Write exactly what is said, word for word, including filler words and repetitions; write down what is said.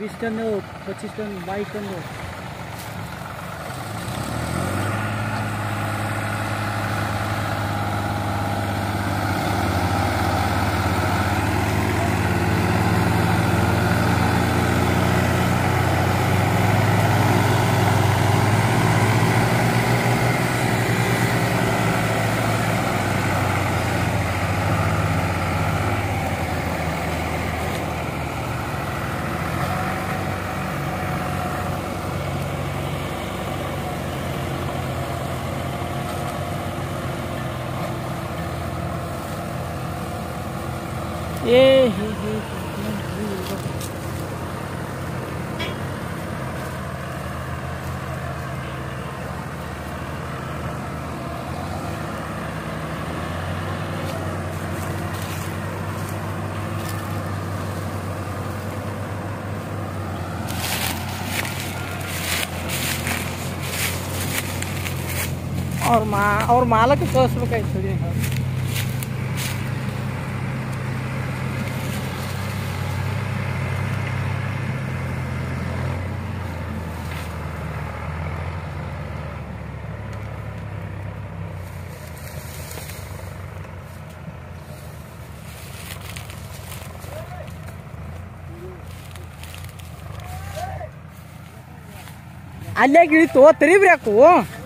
बीस टन हो, पच्चीस टन, बाईस टन हो। ये हे हे और मा और माला के दस रुपये थोड़ी है। ಅಲ್ಲೇ ಗಿಳಿ ತೋತ್ರಿ ಬ್ರೇಕು